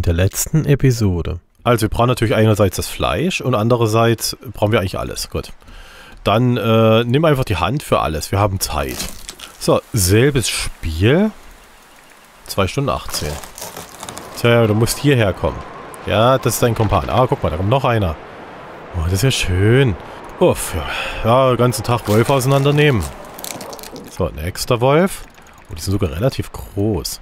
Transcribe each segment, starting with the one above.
der letzten Episode. Also wir brauchen natürlich einerseits das Fleisch und andererseits brauchen wir eigentlich alles. Gut. Dann nimm einfach die Hand für alles. Wir haben Zeit. So, selbes Spiel. 2 Stunden 18. Tja, du musst hierher kommen. Ja, das ist dein Kumpan. Ah, guck mal, da kommt noch einer. Oh, das ist ja schön. Uff, ja, den ganzen Tag Wolf auseinandernehmen. So, nächster Wolf. Oh, die sind sogar relativ groß.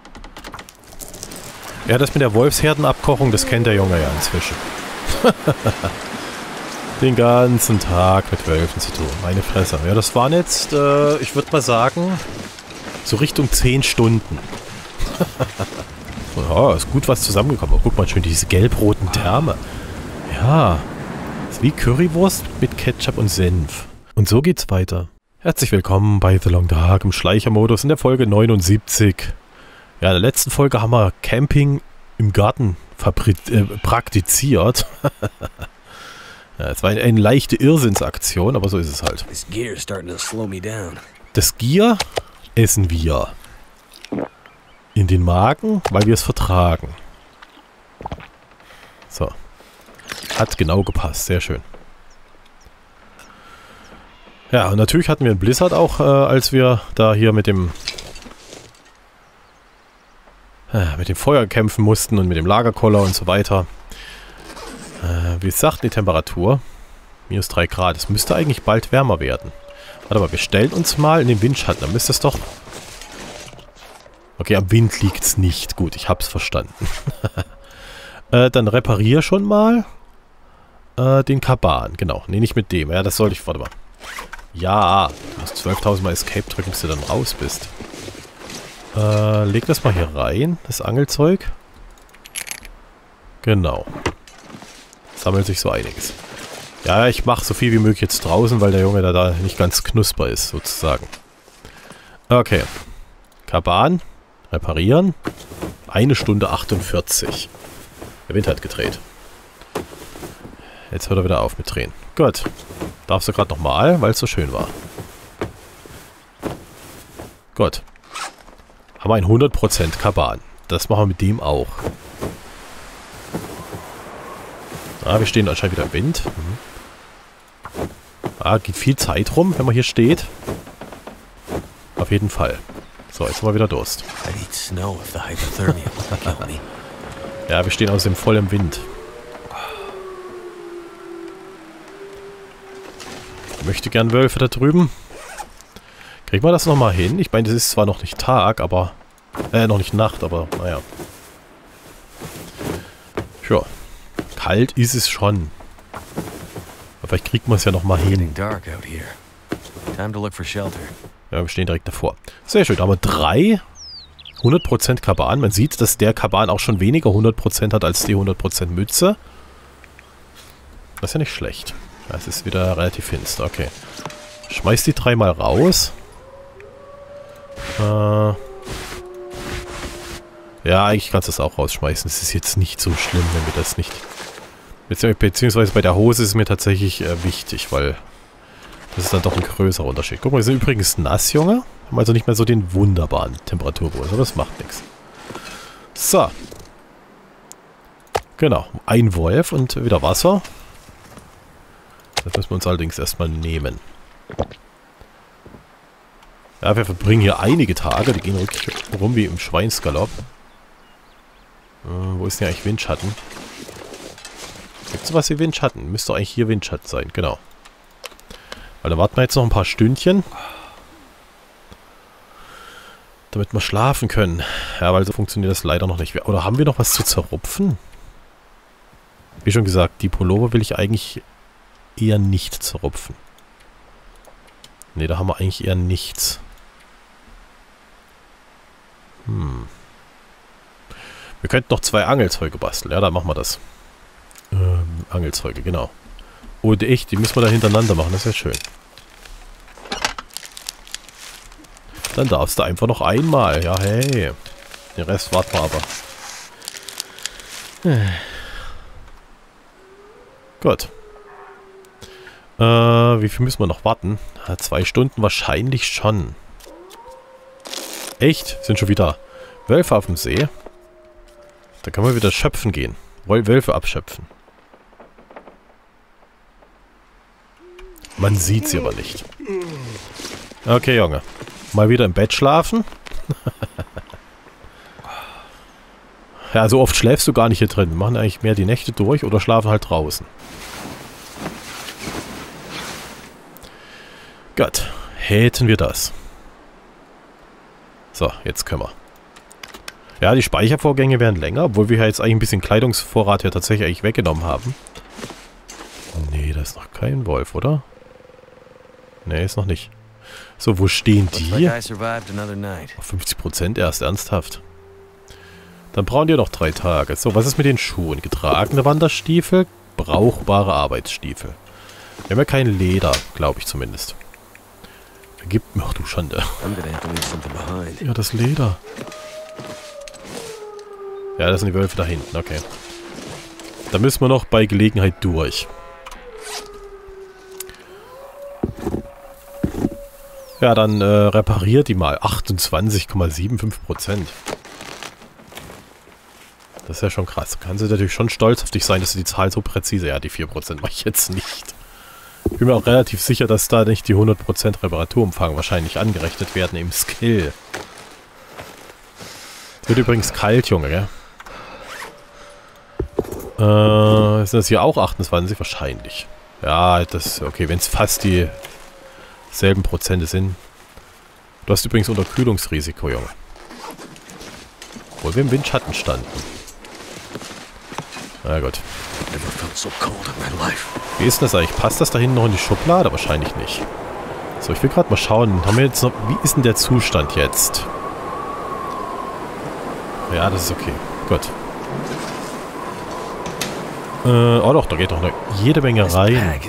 Ja, das mit der Wolfsherdenabkochung, das kennt der Junge ja inzwischen. Den ganzen Tag mit Wölfen zu tun. Meine Fresse. Ja, das waren jetzt, ich würde mal sagen, so Richtung 10 Stunden. Ja, ist gut was zusammengekommen. Oh, guck mal, schön diese gelb-roten Terme. Ja, ist wie Currywurst mit Ketchup und Senf. Und so geht's weiter. Herzlich willkommen bei The Long Dark im Schleichermodus in der Folge 79. Ja, in der letzten Folge haben wir Camping im Garten praktiziert. Ja, es war eine leichte Irrsinnsaktion, aber so ist es halt. Das Gier essen wir. In den Magen, weil wir es vertragen. So. Hat genau gepasst. Sehr schön. Ja, und natürlich hatten wir einen Blizzard auch, als wir da hier mit dem Feuer kämpfen mussten und mit dem Lagerkoller und so weiter. Wie sagt die Temperatur? Minus 3 Grad. Es müsste eigentlich bald wärmer werden. Warte mal, wir stellen uns mal in den Windschatten. Dann müsste es doch... Okay, am Wind liegt es nicht. Gut, ich hab's verstanden. Dann reparier schon mal den Kaban. Genau, nee, nicht mit dem. Ja, das sollte ich... Warte mal. Ja, du musst 12.000 Mal Escape drücken, bis du dann raus bist. Leg das mal hier rein, das Angelzeug. Genau. Sammelt sich so einiges. Ja, ich mache so viel wie möglich jetzt draußen, weil der Junge da nicht ganz knusper ist, sozusagen. Okay. Kaban. Reparieren. 1 Stunde 48. Der Wind hat gedreht. Jetzt hört er wieder auf mit Drehen. Gut. Darfst du gerade nochmal, weil es so schön war. Gut. Haben wir ein 100% Kaban. Das machen wir mit dem auch. Ah, wir stehen anscheinend wieder im Wind. Ah, geht viel Zeit rum, wenn man hier steht. Auf jeden Fall. So, jetzt haben wir wieder Durst. Ja, wir stehen außerdem voll im Wind. Ich möchte gern Wölfe da drüben. Kriegen wir das nochmal hin? Ich meine, das ist zwar noch nicht Tag, aber... noch nicht Nacht, aber naja. Ja. Kalt ist es schon. Aber vielleicht kriegt man es ja nochmal hin. Ja, wir stehen direkt davor. Sehr schön, da haben wir 3 100% Kaban. Man sieht, dass der Kaban auch schon weniger 100% hat als die 100% Mütze. Das ist ja nicht schlecht. Ja, es ist wieder relativ finster. Okay. Schmeiß die 3 mal raus. Ja, eigentlich kannst du das auch rausschmeißen. Es ist jetzt nicht so schlimm, wenn wir das nicht... Beziehungsweise bei der Hose ist es mir tatsächlich wichtig, weil das ist dann doch ein größerer Unterschied. Guck mal, wir sind übrigens nass, Junge. Haben also nicht mehr so den wunderbaren Temperaturbonus, aber das macht nichts. So. Genau, ein Wolf und wieder Wasser. Das müssen wir uns allerdings erstmal nehmen. Ja, wir verbringen hier einige Tage. Die gehen wirklich rum wie im Schweinsgalopp. Wo ist denn eigentlich Windschatten? Gibt es sowas wie Windschatten? Müsste eigentlich hier Windschatten sein, genau. Weil da warten wir jetzt noch ein paar Stündchen. Damit wir schlafen können. Ja, weil so funktioniert das leider noch nicht. Oder haben wir noch was zu zerrupfen? Wie schon gesagt, die Pullover will ich eigentlich eher nicht zerrupfen. Ne, da haben wir eigentlich eher nichts. Wir könnten noch 2 Angelzeuge basteln. Ja, dann machen wir das. Angelzeuge, genau. Und echt, die müssen wir da hintereinander machen. Das ist ja schön. Dann darfst du einfach noch einmal. Ja, hey. Den Rest warten wir aber. Gut. Wie viel müssen wir noch warten? 2 Stunden wahrscheinlich schon. Echt? Sind schon wieder Wölfe auf dem See? Da kann man wieder schöpfen gehen. Wölfe abschöpfen. Man sieht sie aber nicht. Okay, Junge. Mal wieder im Bett schlafen. Ja, so oft schläfst du gar nicht hier drin. Wir machen eigentlich mehr die Nächte durch oder schlafen halt draußen. Gut. Hätten wir das. So, jetzt können wir. Ja, die Speichervorgänge werden länger, obwohl wir ja jetzt eigentlich ein bisschen Kleidungsvorrat ja tatsächlich eigentlich weggenommen haben. Nee, da ist noch kein Wolf, oder? Nee, ist noch nicht. So, wo stehen die? Auf 50% erst, ernsthaft. Dann brauchen die noch 3 Tage. So, was ist mit den Schuhen? Getragene Wanderstiefel, brauchbare Arbeitsstiefel. Wir haben ja kein Leder, glaube ich zumindest. Vergib mir, ach du Schande. Ja, das Leder. Ja, das sind die Wölfe da hinten, okay. Da müssen wir noch bei Gelegenheit durch. Ja, dann repariert die mal. 28,75%. Das ist ja schon krass. Kannst du natürlich schon stolz auf dich sein, dass du die Zahl so präzise... Ja, die 4% mache ich jetzt nicht. Ich bin mir auch relativ sicher, dass da nicht die 100% Reparaturumfang wahrscheinlich angerechnet werden im Skill. Es wird übrigens kalt, Junge, gell? Sind das hier auch 28? Wahrscheinlich. Ja, das... Okay, wenn es fast die selben Prozente sind. Du hast übrigens Unterkühlungsrisiko, Junge. Obwohl wir im Windschatten standen. Na gut. Wie ist denn das eigentlich? Passt das da hinten noch in die Schublade? Wahrscheinlich nicht. So, ich will gerade mal schauen. Haben wir jetzt noch... Wie ist denn der Zustand jetzt? Ja, das ist okay. Gut. Oh doch, da geht doch noch jede Menge rein.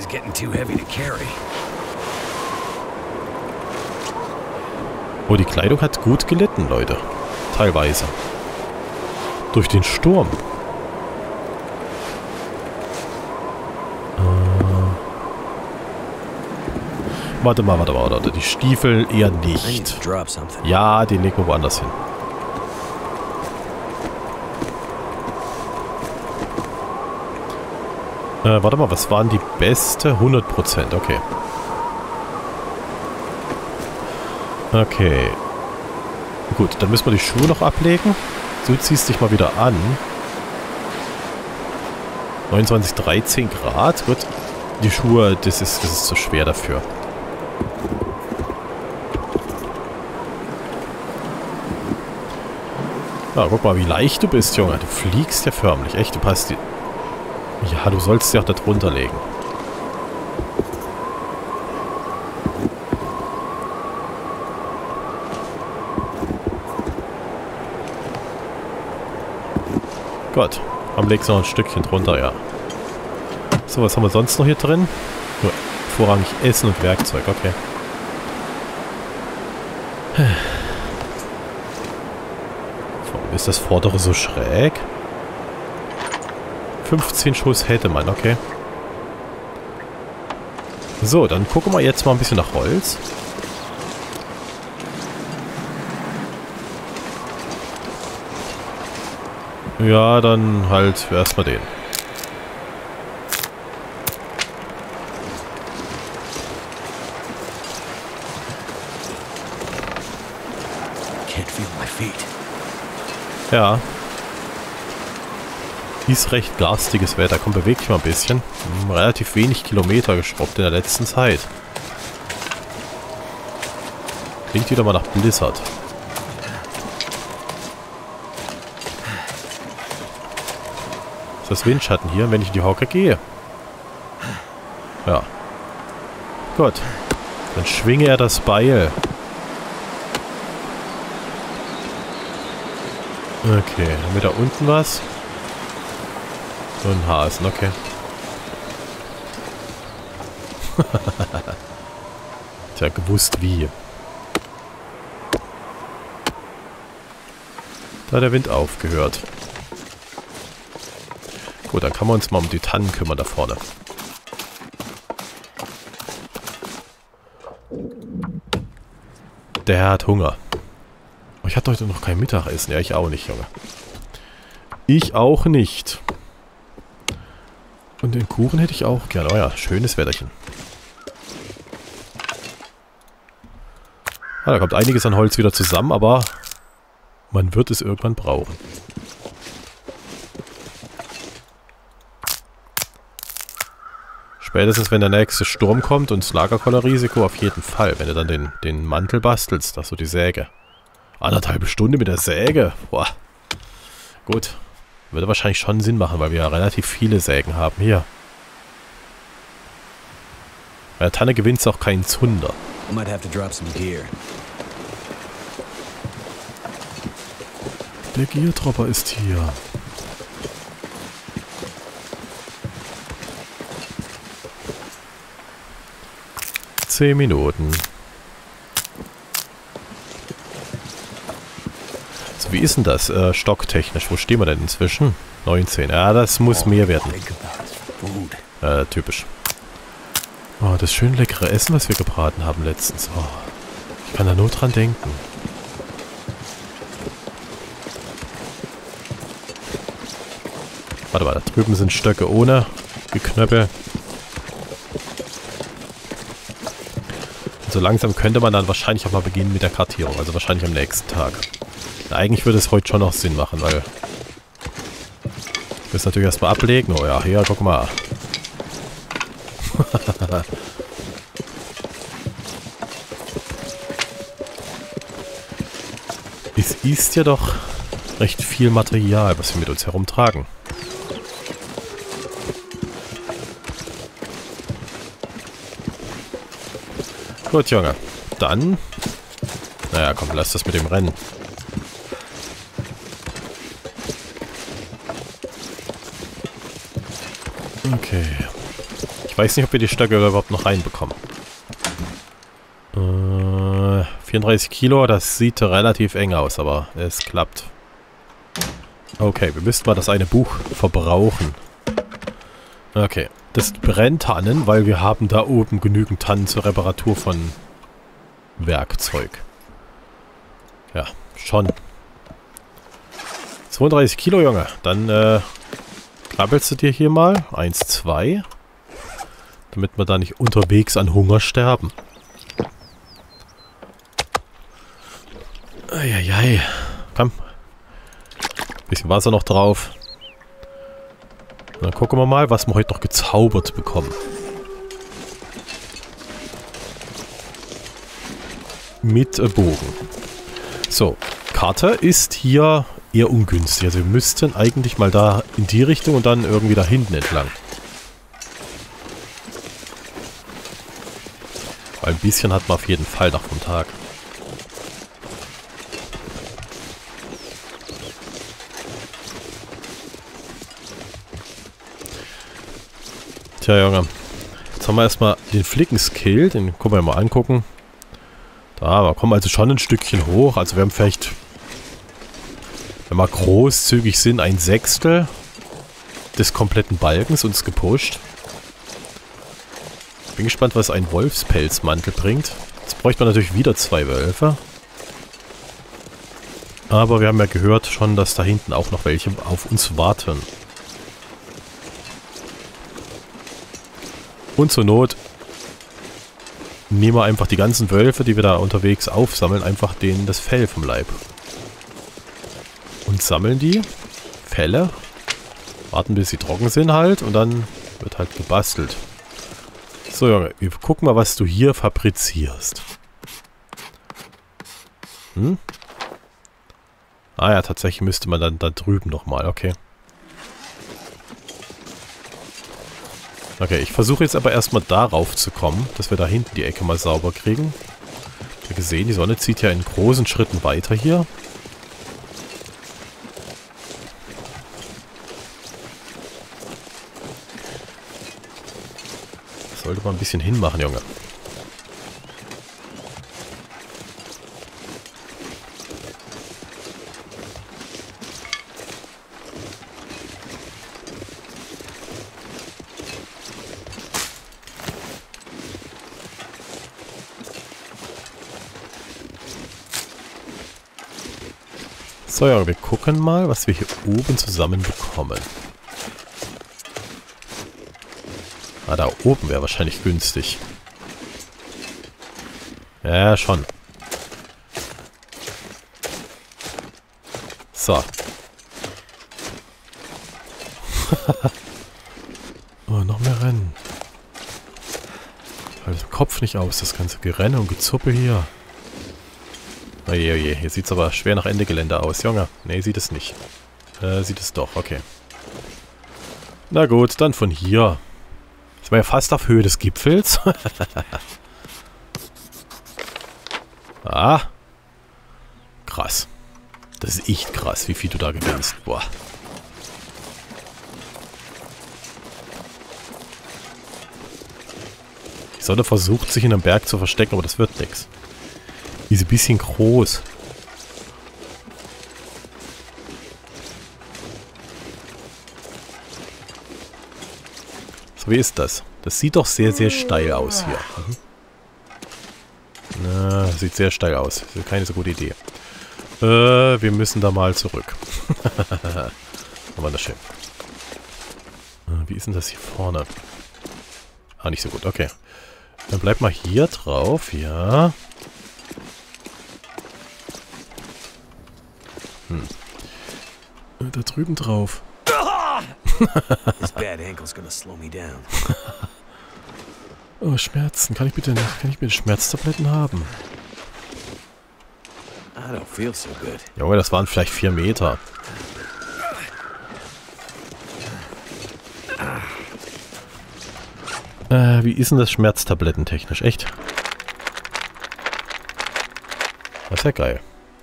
Oh, die Kleidung hat gut gelitten, Leute. Teilweise. Durch den Sturm. Warte mal. Die Stiefel eher nicht. Ja, die legen wir woanders hin. Warte mal, was waren die beste? 100%, okay. Okay. Gut, dann müssen wir die Schuhe noch ablegen. Du ziehst dich mal wieder an. 29, 13 Grad. Gut. Die Schuhe, das ist zu schwer dafür. Ja, guck mal, wie leicht du bist, Junge. Du fliegst ja förmlich. Echt, du passt die... Ja, du sollst sie auch da drunter legen. Gut. Am legst du noch ein Stückchen drunter, ja. So, was haben wir sonst noch hier drin? Nur vorrangig Essen und Werkzeug, okay. Warum ist das vordere so schräg? 15 Schuss hätte man, okay. So, dann gucken wir jetzt mal ein bisschen nach Holz. Ja, dann halt erstmal den. Ja. Ist recht garstiges Wetter. Komm, beweg dich mal ein bisschen. Relativ wenig Kilometer geschrubbt in der letzten Zeit. Klingt wieder mal nach Blizzard. Ist das Windschatten hier, wenn ich in die Hocke gehe? Ja. Gut. Dann schwinge er das Beil. Okay, haben wir da unten was? So ein Hasen, okay. Tja, gewusst wie. Da hat der Wind aufgehört. Gut, dann kann man uns mal um die Tannen kümmern da vorne. Der hat Hunger. Oh, ich hatte heute noch kein Mittagessen. Ja, ich auch nicht, Junge. Ich auch nicht. Und den Kuchen hätte ich auch gerne. Oh ja, schönes Wetterchen. Ah, da kommt einiges an Holz wieder zusammen, aber man wird es irgendwann brauchen. Spätestens, wenn der nächste Sturm kommt und das Lagerkollerrisiko auf jeden Fall. Wenn du dann den Mantel bastelst, das so die Säge. 1,5 Stunden mit der Säge. Boah. Gut. Würde wahrscheinlich schon Sinn machen, weil wir ja relativ viele Sägen haben. Hier. Bei der Tanne gewinnt es auch keinen Zunder. Der Geartropper ist hier. Zehn Minuten. So, wie ist denn das stocktechnisch? Wo stehen wir denn inzwischen? 19. Ja, das muss mehr werden. Typisch. Oh, das schön leckere Essen, was wir gebraten haben letztens. Oh, ich kann da nur dran denken. Warte mal, da drüben sind Stöcke ohne Geknöppel. Und so langsam könnte man dann wahrscheinlich auch mal beginnen mit der Kartierung. Also wahrscheinlich am nächsten Tag. Na, eigentlich würde es heute schon noch Sinn machen, weil... Ich muss natürlich erstmal ablegen. Oh ja, hier, guck mal. Es ist ja doch recht viel Material, was wir mit uns herumtragen. Gut, Junge. Dann... Naja, komm, lass das mit dem Rennen. Okay. Ich weiß nicht, ob wir die Stöcke überhaupt noch reinbekommen. 34 Kilo, das sieht relativ eng aus, aber es klappt. Okay, wir müssten mal das eine Buch verbrauchen. Okay, das brennt Tannen, weil wir haben da oben genügend Tannen zur Reparatur von Werkzeug. Ja, schon. 32 Kilo, Junge. Dann krabbelst du dir hier mal. 1, 2. Damit wir da nicht unterwegs an Hunger sterben. Eieiei. Komm. Bisschen Wasser noch drauf. Und dann gucken wir mal, was wir heute noch gezaubert bekommen. Mit Bogen. So, Karte ist hier eher ungünstig. Also wir müssten eigentlich mal da in die Richtung und dann irgendwie da hinten entlang. Weil ein bisschen hat man auf jeden Fall noch vom Tag. Tja, Junge. Jetzt haben wir erstmal den Flicken-Skill. Den können wir mal angucken. Da, wir kommen also schon ein Stückchen hoch. Also wir haben vielleicht, wenn wir großzügig sind, 1/6 des kompletten Balkens uns gepusht. Bin gespannt, was ein Wolfspelzmantel bringt. Jetzt bräuchte man natürlich wieder 2 Wölfe. Aber wir haben ja gehört schon, dass da hinten auch noch welche auf uns warten. Und zur Not nehmen wir einfach die ganzen Wölfe, die wir da unterwegs aufsammeln, einfach denen das Fell vom Leib. Und sammeln die Felle, warten bis sie trocken sind halt und dann wird halt gebastelt. So, Junge, wir gucken mal, was du hier fabrizierst. Hm? Ah ja, tatsächlich müsste man dann da drüben nochmal, okay. Okay, ich versuche jetzt aber erstmal darauf zu kommen, dass wir da hinten die Ecke mal sauber kriegen. Ich habe gesehen, die Sonne zieht ja in großen Schritten weiter hier. Das sollte man ein bisschen hinmachen, Junge. So, ja, wir gucken mal, was wir hier oben zusammenbekommen. Ah, da oben wäre wahrscheinlich günstig. Ja, schon. So. Oh, noch mehr Rennen. Halt den Kopf nicht aus, das ganze Gerenne und Gezuppe hier. Oje, oje, hier sieht es aber schwer nach Ende Gelände aus, Junge. Nee, sieht es nicht. Sieht es doch, okay. Na gut, dann von hier. Sind wir ja fast auf Höhe des Gipfels. Ah. Krass. Das ist echt krass, wie viel du da gewinnst. Boah. Die Sonne versucht, sich in einem Berg zu verstecken, aber das wird nichts. Die ist ein bisschen groß. So, wie ist das? Das sieht doch sehr, sehr steil aus hier. Mhm. Na, sieht sehr steil aus. Das ist keine so gute Idee. Wir müssen da mal zurück. Wunderschön. Wie ist denn das hier vorne? Ah, nicht so gut. Okay. Dann bleib mal hier drauf. Ja. Da drüben drauf. Oh, Schmerzen. Kann ich bitte Schmerztabletten haben? Junge, das waren vielleicht 4 Meter. Wie ist denn das Schmerztablettentechnisch? Echt? Das ist ja geil.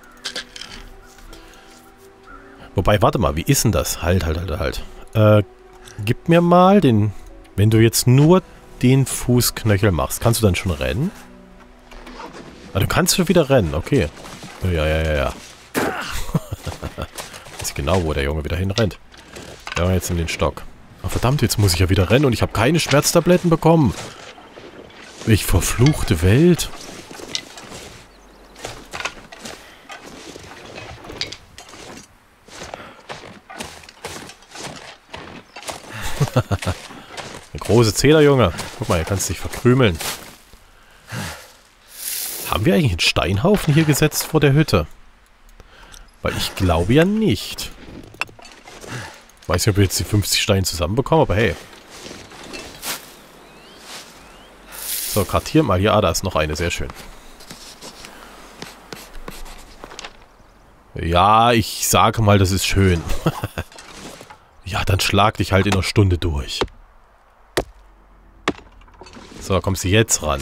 Wobei, warte mal, wie ist denn das? Halt. Gib mir mal den... Wenn du jetzt nur den Fußknöchel machst, kannst du dann schon rennen? Ah, du kannst schon wieder rennen, okay. Ja. Weiß genau, wo der Junge wieder hinrennt. Ja, jetzt in den Stock. Oh, verdammt, jetzt muss ich ja wieder rennen und ich habe keine Schmerztabletten bekommen. Ich verfluchte Welt. Eine große Zähler, Junge. Guck mal, hier kannst du dich verkrümeln. Haben wir eigentlich einen Steinhaufen hier gesetzt vor der Hütte? Weil ich glaube ja nicht. Weiß nicht, ob wir jetzt die 50 Steine zusammenbekommen, aber hey. So, kartier mal hier. Ah, da ist noch eine. Sehr schön. Ja, ich sage mal, das ist schön. Ja, dann schlag dich halt in einer Stunde durch. So, da kommst du jetzt ran.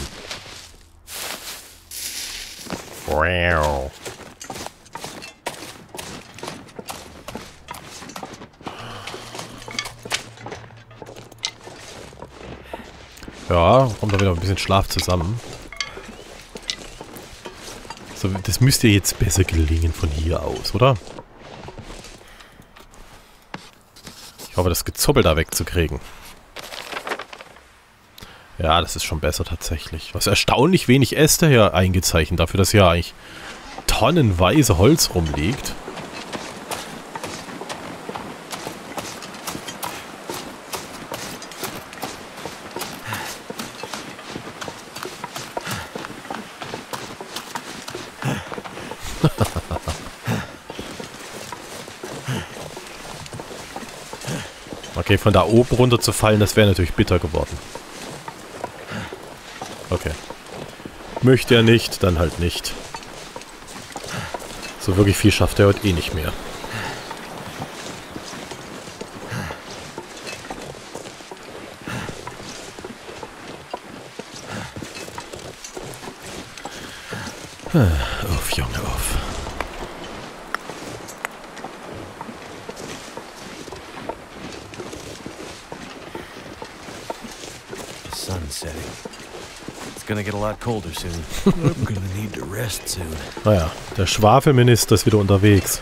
Wow. Ja, kommt da wieder ein bisschen Schlaf zusammen. So, das müsste jetzt besser gelingen von hier aus, oder? Ich hoffe, das Gezuppel da wegzukriegen. Ja, das ist schon besser tatsächlich. Was erstaunlich wenig Äste hier eingezeichnet, dafür, dass hier eigentlich tonnenweise Holz rumliegt. Okay, von da oben runter zu fallen, das wäre natürlich bitter geworden. Okay. Möchte er nicht, dann halt nicht. So wirklich viel schafft er heute eh nicht mehr. Auf, Junge, auf. Naja, der Schwafelminister ist wieder unterwegs.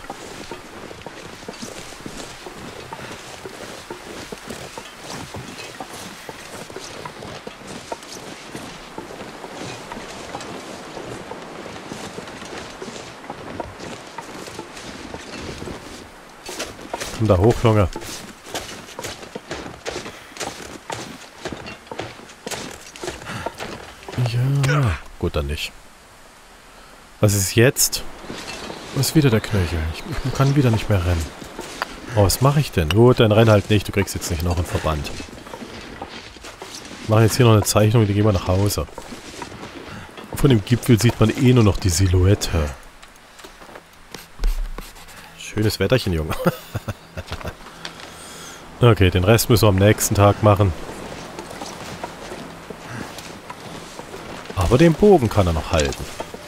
komm da hoch, Junge. Ja, gut, dann nicht. Was ist jetzt? Was ist wieder der Knöchel? Ich kann wieder nicht mehr rennen. Oh, was mache ich denn? Gut, dann renn halt nicht. Du kriegst jetzt nicht noch einen Verband. Wir machen jetzt hier noch eine Zeichnung, die gehen wir nach Hause. Von dem Gipfel sieht man eh nur noch die Silhouette. Schönes Wetterchen, Junge. Okay, den Rest müssen wir am nächsten Tag machen. Aber den Bogen kann er noch halten.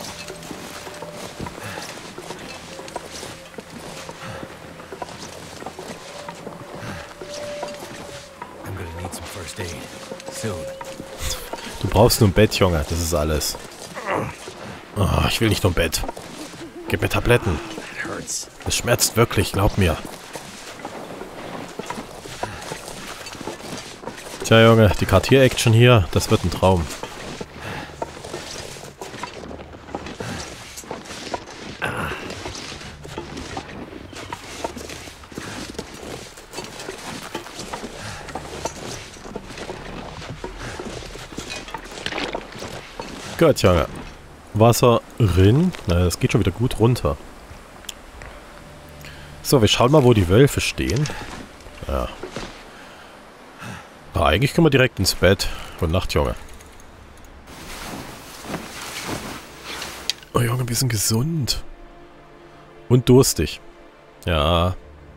Du brauchst nur ein Bett, Junge. Das ist alles. Oh, ich will nicht nur ein Bett. Gib mir Tabletten. Es schmerzt wirklich, glaub mir. Tja, Junge, die Kartier-Action hier, das wird ein Traum. Gut, Junge. Wasser rin. Na, das geht schon wieder gut runter. So, wir schauen mal, wo die Wölfe stehen. Ja. Aber eigentlich können wir direkt ins Bett. Gute Nacht, Junge. Oh, Junge, wir sind gesund. Und durstig. Ja.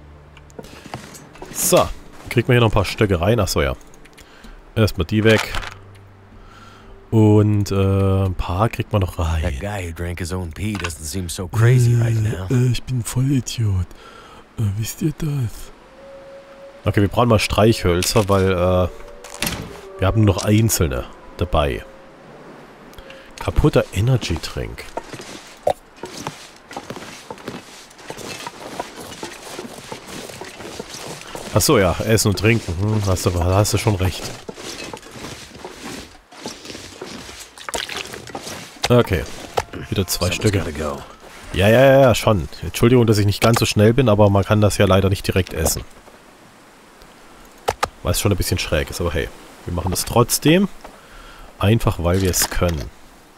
So. Kriegen wir hier noch ein paar Stöcke rein. Achso, ja. Erstmal die weg. Und ein paar kriegt man noch rein. Ich bin voll Idiot. Wisst ihr das? Okay, wir brauchen mal Streichhölzer, weil wir haben nur noch einzelne dabei. Kaputter Energy-Trink. Achso, ja, essen und trinken. Hast du schon recht. Okay. Wieder 2 Stücke. Ja, schon. Entschuldigung, dass ich nicht ganz so schnell bin, aber man kann das ja leider nicht direkt essen. Weil es schon ein bisschen schräg ist, aber hey. Wir machen das trotzdem. Einfach, weil wir es können.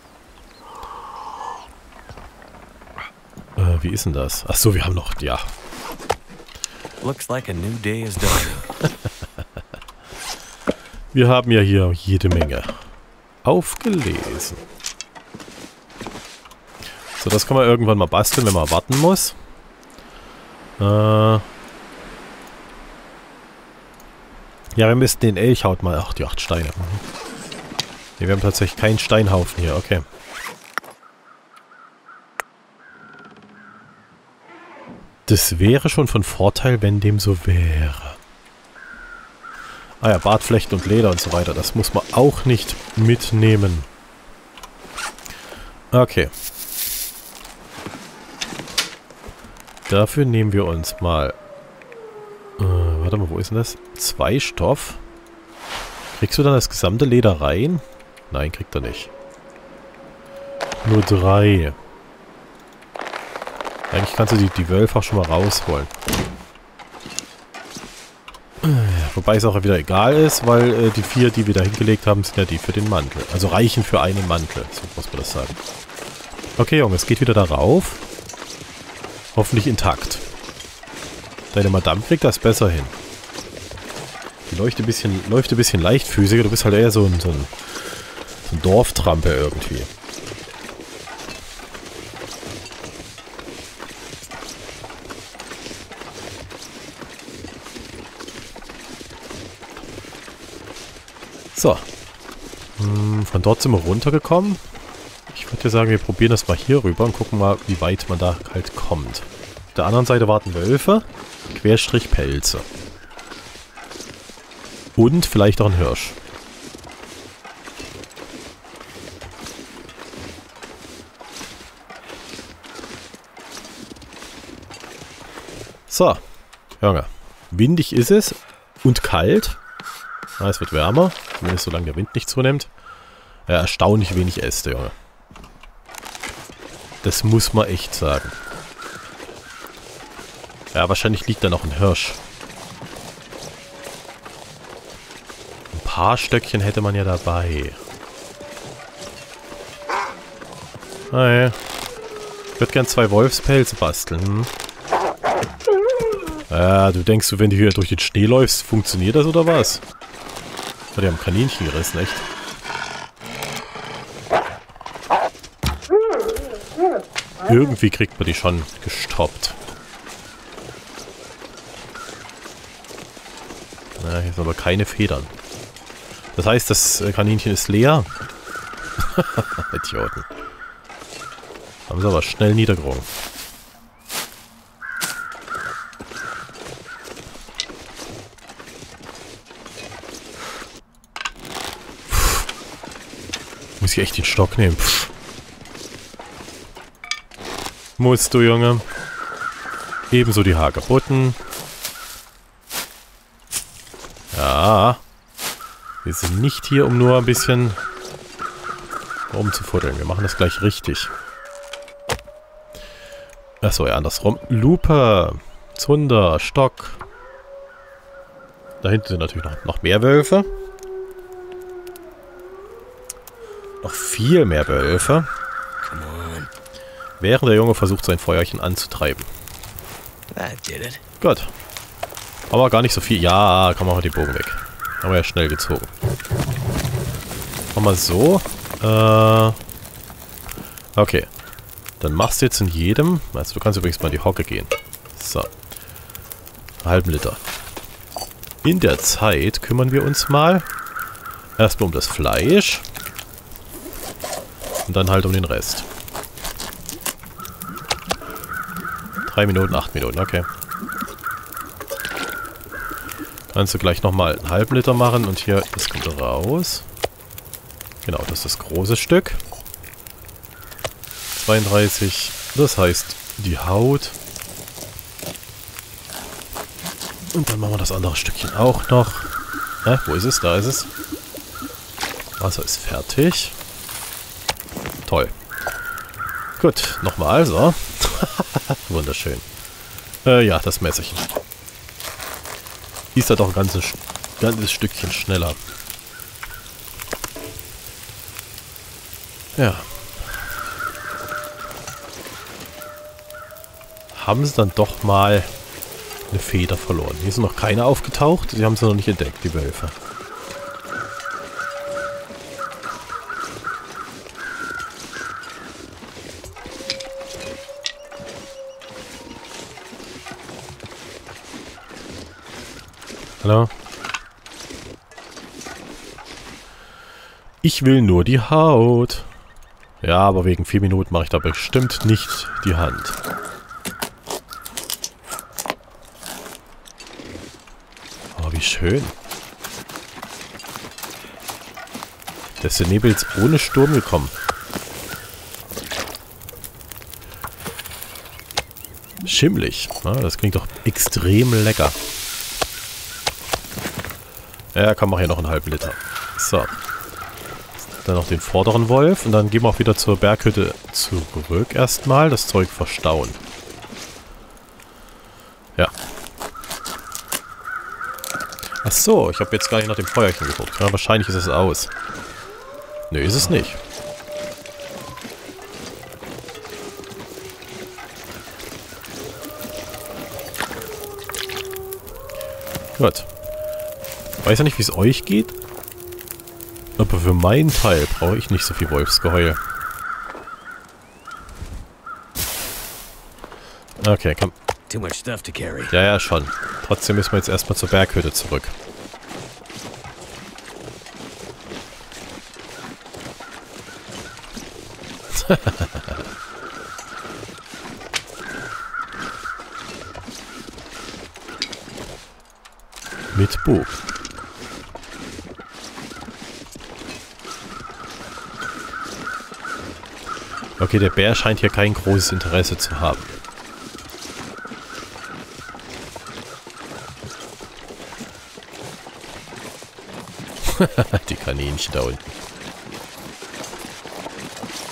Wie ist denn das? Achso, wir haben noch... Ja. Looks like a new day is done. Wir haben ja hier jede Menge aufgelesen. So, das kann man irgendwann mal basteln, wenn man warten muss. Ja, wir müssten den Elchhaut mal... Ach, die 8 Steine. Ne, wir haben tatsächlich keinen Steinhaufen hier, okay. Das wäre schon von Vorteil, wenn dem so wäre. Ah ja, Bartflechten und Leder und so weiter. Das muss man auch nicht mitnehmen. Okay. Dafür nehmen wir uns mal... warte mal, wo ist denn das? 2 Stoff. Kriegst du dann das gesamte Leder rein? Nein, kriegt er nicht. Nur 3. Eigentlich kannst du die Wölfe auch schon mal rausholen. Wobei es auch wieder egal ist, weil die 4, die wir da hingelegt haben, sind ja die für den Mantel. Also reichen für einen Mantel, so muss man das sagen. Okay, Junge, es geht wieder darauf. Hoffentlich intakt. Deine Madame kriegt das besser hin. Die läuft ein bisschen leichtfüßiger. Du bist halt eher so ein Dorftrampe irgendwie. So. Von dort sind wir runtergekommen. Ich würde ja sagen, wir probieren das mal hier rüber und gucken mal, wie weit man da halt kommt. Auf der anderen Seite warten Wölfe, Querstrich Pelze. Und vielleicht auch ein Hirsch. So. Junge. Windig ist es und kalt. Ah, es wird wärmer. Zumindest solange der Wind nicht zunimmt. Ja, erstaunlich wenig Äste, Junge. Das muss man echt sagen. Ja, wahrscheinlich liegt da noch ein Hirsch. Ein paar Stöckchen hätte man ja dabei. Hey. Ich würde gern 2 Wolfspelze basteln. Hm? Ja, du denkst, wenn du hier durch den Schnee läufst, funktioniert das oder was? Die haben Kaninchen gerissen, echt. Irgendwie kriegt man die schon gestoppt. Na, hier sind aber keine Federn. Das heißt, das Kaninchen ist leer. Idioten. Haben sie aber schnell niedergerungen. Muss ich echt den Stock nehmen. Pff. Musst du, Junge. Ebenso die Hagebutten. Ja. Wir sind nicht hier, um nur ein bisschen rumzufuddeln. Wir machen das gleich richtig. Achso, ja, andersrum. Lupe. Zunder. Stock. Da hinten sind natürlich noch mehr Wölfe. Noch viel mehr Wölfe. Während der Junge versucht, sein Feuerchen anzutreiben. Gut. Aber gar nicht so viel. Ja, komm, machen wir den Bogen weg. Haben wir ja schnell gezogen. Machen wir so. Okay. Dann machst du jetzt in jedem... Also du kannst übrigens mal in die Hocke gehen. So. Einen halben Liter. In der Zeit kümmern wir uns mal erstmal um das Fleisch. Und dann halt um den Rest. 3 Minuten, 8 Minuten, okay. Kannst du gleich nochmal einen halben Liter machen und hier, das kommt raus. Genau, das ist das große Stück. 32, das heißt die Haut. Und dann machen wir das andere Stückchen auch noch. Wo ist es? Da ist es. Wasser ist fertig. Toll. Gut, nochmal, so. Wunderschön. Ja, das Messerchen. Ist da doch ein ganzes Stückchen schneller. Ja. Haben sie dann doch mal eine Feder verloren. Hier sind noch keine aufgetaucht. Sie haben sie noch nicht entdeckt, die Wölfe. Hallo? Ich will nur die Haut. Ja, aber wegen 4 Minuten mache ich da bestimmt nicht die Hand. Oh, wie schön. Der Nebel ist ohne Sturm gekommen. Schimmlig. Ja, das klingt doch extrem lecker. Ja, komm, mach hier noch einen halben Liter. So. Dann noch den vorderen Wolf. Und dann gehen wir auch wieder zur Berghütte zurück erstmal. Das Zeug verstauen. Ja. Ach so, ich habe jetzt gar nicht nach dem Feuerchen geguckt. Ja, wahrscheinlich ist es aus. Nö, ist es nicht. Gut. Weiß ja nicht, wie es euch geht. Aber für meinen Teil brauche ich nicht so viel Wolfsgeheul. Okay, komm. Ja, ja, schon. Trotzdem müssen wir jetzt erstmal zur Berghütte zurück. Mit Bug. Okay, der Bär scheint hier kein großes Interesse zu haben. Die Kaninchen da unten.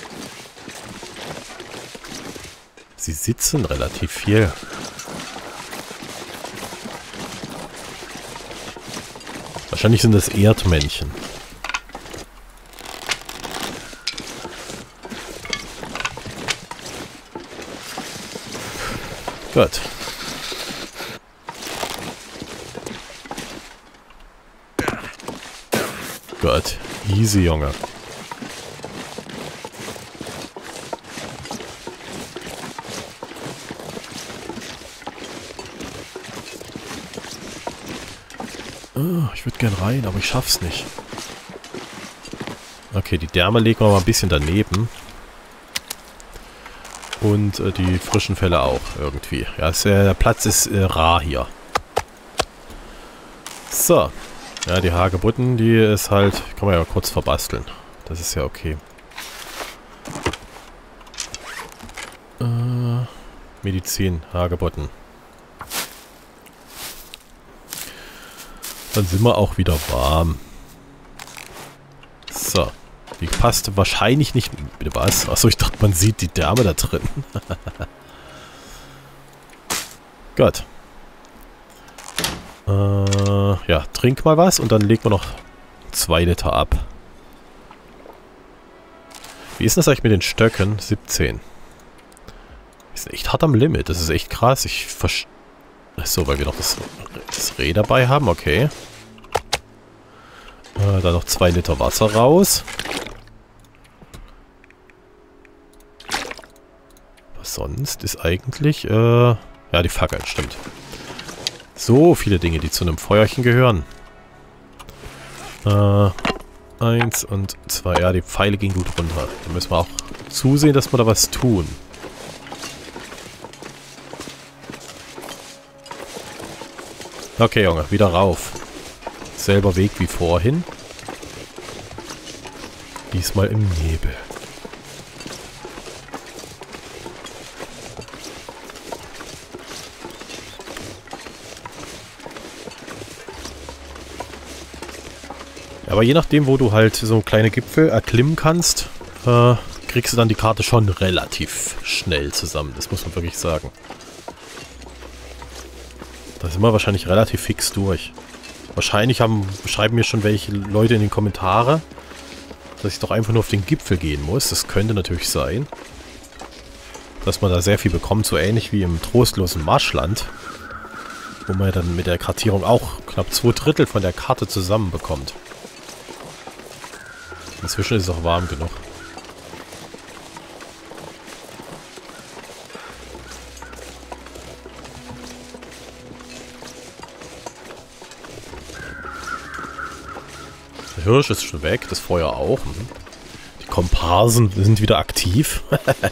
Sie sitzen relativ viel. Wahrscheinlich sind das Erdmännchen. Gut. Gut. Easy, Junge. Oh, ich würde gern rein, aber ich schaff's nicht. Okay, die Därme legen wir mal ein bisschen daneben. Und die frischen Felle auch irgendwie. Ja, der Platz ist rar hier. So. Ja, die Hagebutten, die ist halt... Kann man ja kurz verbasteln. Das ist ja okay. Medizin, Hagebutten. Dann sind wir auch wieder warm. So. Die passt wahrscheinlich nicht... Bitte was? Achso, ich dachte, man sieht die Därme da drin. Gut. Ja, trink mal was und dann legen wir noch 2 Liter ab. Wie ist das eigentlich mit den Stöcken? 17. Ist echt hart am Limit. Das ist echt krass. Achso, weil wir noch das Reh dabei haben. Okay. Dann noch 2 Liter Wasser raus. Was sonst ist eigentlich... ja, die Fackeln, stimmt. So viele Dinge, die zu einem Feuerchen gehören. 1 und 2. Ja, die Pfeile gehen gut runter. Da müssen wir auch zusehen, dass wir da was tun. Okay, Junge, wieder rauf. Selber Weg wie vorhin. Diesmal im Nebel. Aber je nachdem, wo du halt so kleine Gipfel erklimmen kannst, kriegst du dann die Karte schon relativ schnell zusammen. Das muss man wirklich sagen. Da sind wir wahrscheinlich relativ fix durch. Wahrscheinlich schreiben mir schon welche Leute in den Kommentare, dass ich doch einfach nur auf den Gipfel gehen muss. Das könnte natürlich sein. Dass man da sehr viel bekommt, so ähnlich wie im trostlosen Marschland. Wo man dann mit der Kartierung auch knapp 2/3 von der Karte zusammenbekommt. Inzwischen ist es auch warm genug. Der Hirsch ist schon weg, das Feuer auch. Die Komparsen sind wieder aktiv.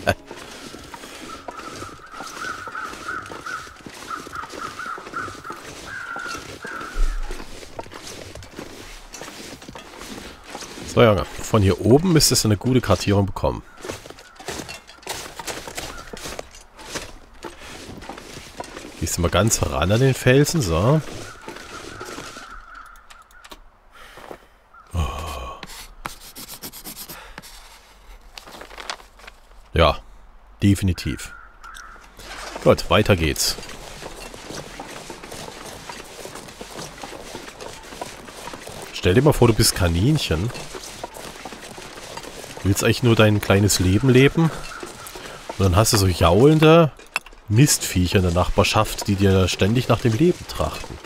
So, Junge. Von hier oben müsstest du eine gute Kartierung bekommen. Gehst du mal ganz ran an den Felsen, so. Oh. Ja, definitiv. Gut, weiter geht's. Stell dir mal vor, du bist Kaninchen. Du willst eigentlich nur dein kleines Leben leben. Und dann hast du so jaulende Mistviecher in der Nachbarschaft, die dir ständig nach dem Leben trachten.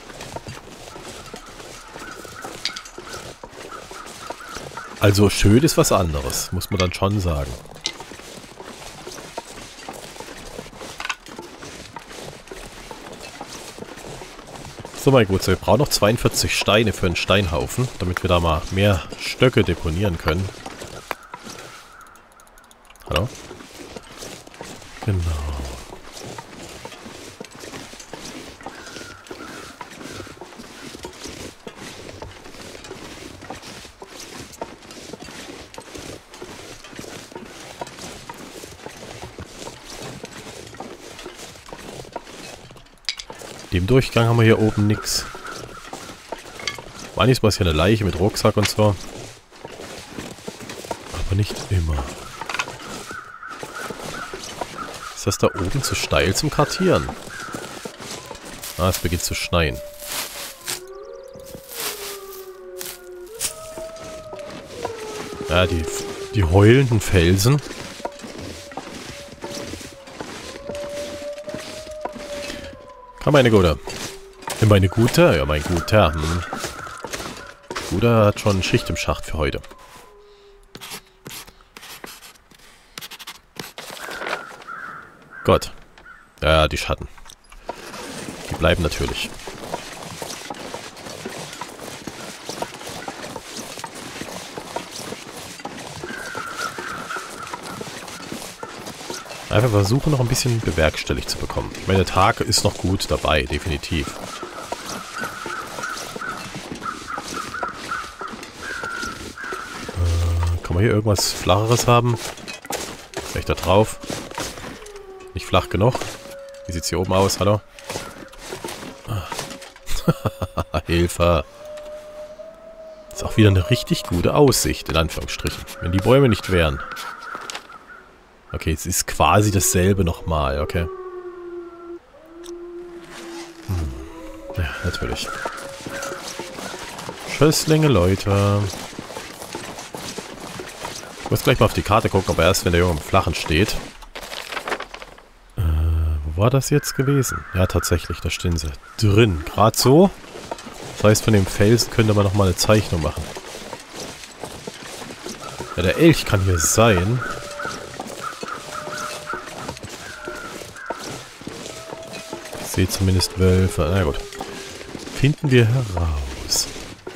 Also schön ist was anderes, muss man dann schon sagen. So, mein Gut, wir brauchen noch 42 Steine für einen Steinhaufen, damit wir da mal mehr Stöcke deponieren können. Hallo? Genau. Dem Durchgang haben wir hier oben nichts. Manchmal ist hier eine Leiche mit Rucksack und so. Aber nicht immer. Ist das da oben zu steil zum Kartieren? Ah, es beginnt zu schneien. Ja, die heulenden Felsen. Komm, meine Gute. Meine Gute? Ja, mein Guter. Guter hat schon Schicht im Schacht für heute. Gott. Ja, die Schatten. Die bleiben natürlich. Einfach versuchen, noch ein bisschen bewerkstelligt zu bekommen. Ich meine, der Tag ist noch gut dabei, definitiv. Kann man hier irgendwas Flacheres haben? Vielleicht da drauf. Nicht flach genug. Wie sieht's hier oben aus? Hallo? Hilfe. Ist auch wieder eine richtig gute Aussicht, in Anführungsstrichen. Wenn die Bäume nicht wären. Okay, es ist quasi dasselbe nochmal, okay. Ja, natürlich. Schösslinge, Leute. Ich muss gleich mal auf die Karte gucken, aber erst wenn der Junge im Flachen steht. Wo war das jetzt gewesen? Ja, tatsächlich, da stehen sie drin. Gerade so. Das heißt, von dem Felsen könnte man nochmal eine Zeichnung machen. Ja, der Elch kann hier sein. Ich sehe zumindest Wölfe. Na gut. Finden wir heraus.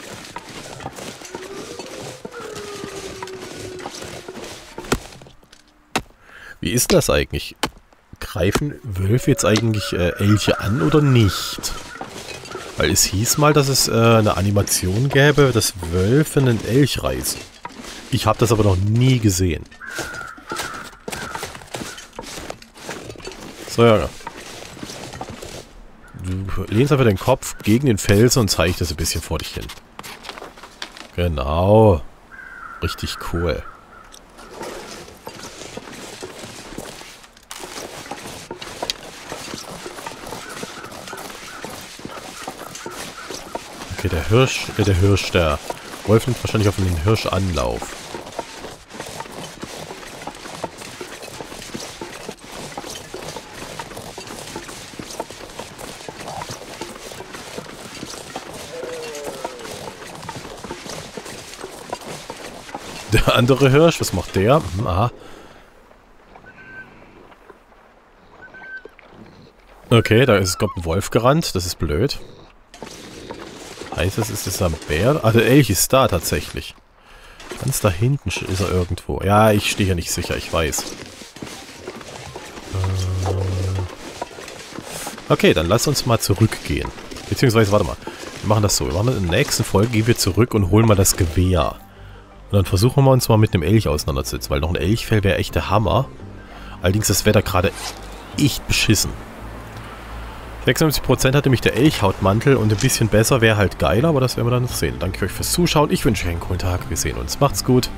Wie ist das eigentlich? Greifen Wölfe jetzt eigentlich Elche an oder nicht? Weil es hieß mal, dass es eine Animation gäbe, dass Wölfe einen Elch reißen. Ich habe das aber noch nie gesehen. So, ja. Du lehnst einfach den Kopf gegen den Felsen und zeigst das ein bisschen vor dich hin. Genau. Richtig cool. Okay, der Wolf nimmt wahrscheinlich auf den Hirsch Anlauf. Der andere Hirsch, was macht der? Aha. Okay, da kommt ein Wolf gerannt, das ist blöd. Heißt das, ist das ein Bär? Ah, der Elch ist da tatsächlich. Ganz da hinten ist er irgendwo. Ja, ich stehe hier nicht sicher, ich weiß. Okay, dann lass uns mal zurückgehen. Beziehungsweise, warte mal. Wir machen das so. Wir machen in der nächsten Folge, gehen wir zurück und holen mal das Gewehr. Und dann versuchen wir uns mal mit einem Elch auseinanderzusetzen, weil noch ein Elchfell wäre echt der Hammer. Allerdings ist das Wetter gerade echt beschissen. 96% hatte mich der Elchhautmantel und ein bisschen besser wäre halt geiler, aber das werden wir dann noch sehen. Danke euch fürs Zuschauen. Ich wünsche euch einen coolen Tag. Wir sehen uns. Macht's gut.